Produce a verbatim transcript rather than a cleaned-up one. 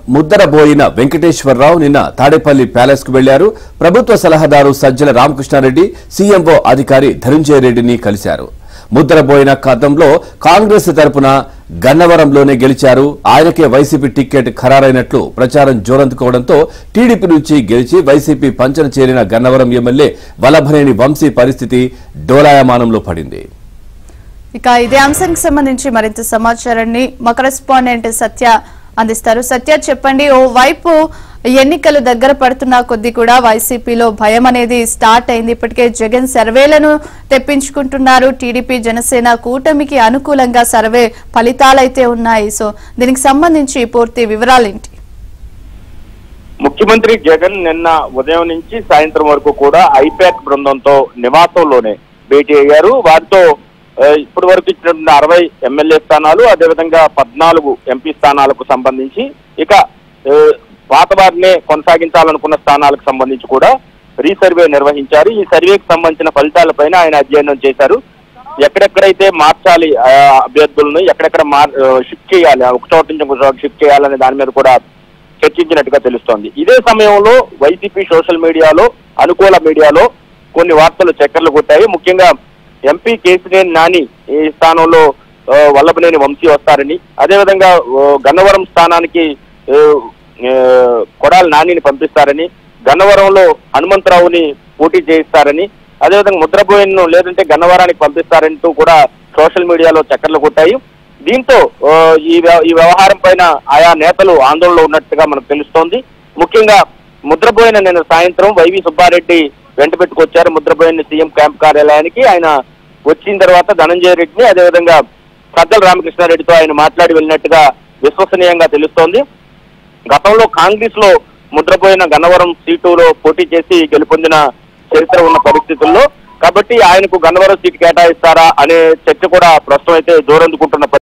ముద్దరబోయిన వెంకటేశ్వరరావు నిన్న తాడేపల్లి ప్యాలెస్ కు వెళ్లారు. ప్రభుత్వ సలహాదారు సజ్జల రామకృష్ణారెడ్డి, సీఎంఓ అధికారి ధనుంజయ రెడ్డిని కలిశారు. ముద్దరబోయిన కథంలో కాంగ్రెస్ తరపున గన్నవరంలోనే గెలిచారు. ఆయనకే వైసీపీ టికెట్ ఖరారైనట్లు ప్రచారం జోరందుకోవడంతో టీడీపీ నుంచి గెలిచి వైసీపీ పంచన చేరిన గన్నవరం ఎమ్మెల్యే వల్లభనేని వంశీ పరిస్థితి డోలాయమానంలో పడింది. ఇక ఇదే అంశానికి సంబంధించి మరింత సమాచారాన్ని మా కరెస్పాండెంట్ సత్య అందిస్తారు. సత్య, చెప్పండి. ఓ వైపు ఎన్నికలు దగ్గర పడుతున్న కొద్దీ కూడా వైసీపీలో భయం అనేది స్టార్ట్ అయింది. ఇప్పటికే జగన్ సర్వేలను తెప్పించుకుంటున్నారు. టీడీపీ జనసేన కూటమికి అనుకూలంగా సర్వే ఫలితాలైతే ఉన్నాయి. సో దీనికి సంబంధించి పూర్తి వివరాలేంటి? ముఖ్యమంత్రి జగన్ నిన్న ఉదయం నుంచి సాయంత్రం వరకు కూడా ఐపాక్ బృందంతో నివాసంలోనే భేటీ అయ్యారు. వారితో ఇప్పటి వరకు ఇచ్చిన అరవై ఎమ్మెల్యే స్థానాలు, అదేవిధంగా పద్నాలుగు ఎంపీ స్థానాలకు సంబంధించి, ఇక పాత వారినే కొనసాగించాలనుకున్న స్థానాలకు సంబంధించి కూడా రీసర్వే నిర్వహించారు. ఈ సర్వేకి సంబంధించిన ఫలితాలపైన ఆయన అధ్యయనం చేశారు. ఎక్కడెక్కడైతే మార్చాలి అభ్యర్థులను, ఎక్కడెక్కడ మార్ షిఫ్ట్ చేయాలి, ఒక చోట నుంచి ఒక చోట షిఫ్ట్ చేయాలనే దాని మీద కూడా చర్చించినట్టుగా తెలుస్తోంది. ఇదే సమయంలో వైసీపీ సోషల్ మీడియాలో, అనుకూల మీడియాలో కొన్ని వార్తలు చక్కర్లు కొట్టాయి. ముఖ్యంగా ఎంపీ కేసినేని నాని ఈ స్థానంలో వల్లభనేని వంశీ వస్తారని, అదేవిధంగా గన్నవరం స్థానానికి కొడాలి నానిని పంపిస్తారని, గన్నవరంలో హనుమంతరావుని పోటీ చేయిస్తారని, అదేవిధంగా ముద్రబోయిన్ను లేదంటే గన్నవరానికి పంపిస్తారంటూ కూడా సోషల్ మీడియాలో చక్కర్లు కొట్టాయి. దీంతో ఈ ఈ వ్యవహారం పైన ఆయా నేతలు ఆందోళనలో ఉన్నట్టుగా మనకు తెలుస్తోంది. ముఖ్యంగా ముద్రబోయిన నిన్న సాయంత్రం వైవి సుబ్బారెడ్డి వెంట పెట్టుకొచ్చారు ముద్రబోయిన సీఎం క్యాంప్ కార్యాలయానికి. ఆయన వచ్చిన తర్వాత ధనంజయ రెడ్డిని, అదేవిధంగా సజ్జల రామకృష్ణారెడ్డితో ఆయన మాట్లాడి వెళ్ళినట్టుగా విశ్వసనీయంగా తెలుస్తోంది. గతంలో కాంగ్రెస్ లో ముద్రపోయిన గన్నవరం సీటులో పోటీ చేసి గెలుపొందిన చరిత్ర ఉన్న పరిస్థితుల్లో, కాబట్టి ఆయనకు గన్నవరం సీటు కేటాయిస్తారా అనే చర్చ కూడా ప్రస్తుతం అయితే జోరందుకుంటున్న